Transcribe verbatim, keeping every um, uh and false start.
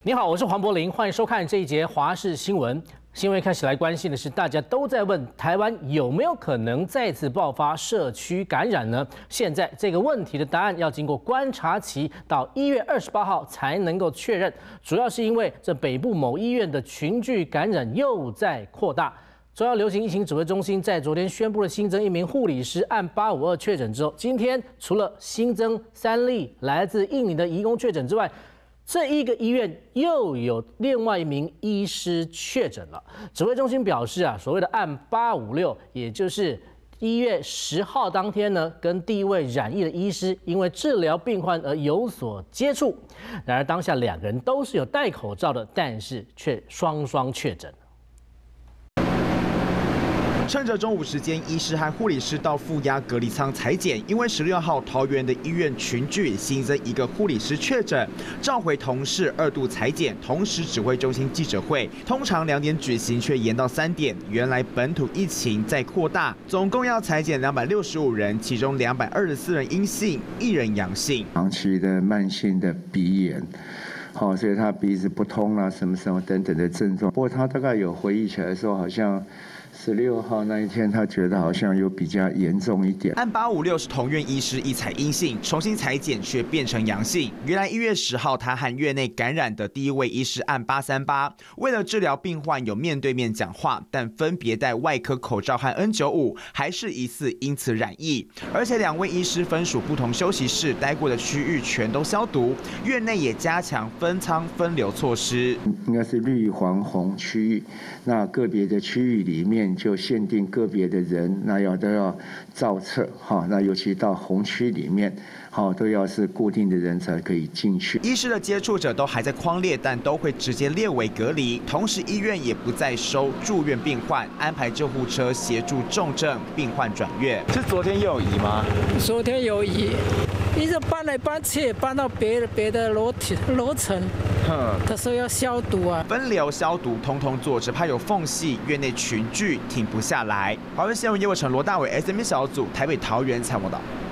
你好，我是黄柏林，欢迎收看这一节华视新闻。新闻开始来关心的是，大家都在问台湾有没有可能再次爆发社区感染呢？现在这个问题的答案要经过观察期到一月二十八号才能够确认，主要是因为这北部某医院的群聚感染又在扩大。中央流行疫情指挥中心在昨天宣布了新增一名护理师案八五二确诊之后，今天除了新增三例来自印尼的移工确诊之外，这一个医院又有另外一名医师确诊了。指挥中心表示啊，所谓的案八五六，也就是一月十号当天呢，跟第一位染疫的医师因为治疗病患而有所接触。然而当下两个人都是有戴口罩的，但是却双双确诊。 趁着中午时间，医师和护理师到负压隔离舱采检，因为十六号桃园的医院群聚新增一个护理师确诊，召回同事二度采检，同时指挥中心记者会，通常两点举行，却延到三点。原来本土疫情在扩大，总共要采检两百六十五人，其中两百二十四人阴性，一人阳性。 长期的慢性的鼻炎。好，所以他鼻子不通啦、啊，什么什么等等的症状。不过他大概有回忆起来说，好像十六号那一天，他觉得好像有比较严重一点。 案八五六是同院医师一采阴性，重新采检却变成阳性。原来一月十号他和院内感染的第一位医师案八三八，为了治疗病患有面对面讲话，但分别戴外科口罩和 N 九十五，还是疑似因此染疫。而且两位医师分属不同休息室，待过的区域全都消毒，院内也加强分仓分流措施。 应该是绿黄红区域，那个别的区域里面就限定个别的人，那要都要照册哈，那尤其到红区里面，好都要是固定的人才可以进去。 医师的接触者都还在匡列，但都会直接列为隔离。同时，医院也不再收住院病患，安排救护车协助重症病患转院。是昨天又有移吗？ 昨天有移，一直搬来搬去，搬到别的别的楼体楼层。他说要消毒啊， 分流消毒，通通做，只怕有缝隙，院内群聚停不下来。华文新闻叶伟成、罗大伟 S M B 小组台北桃园采访报道。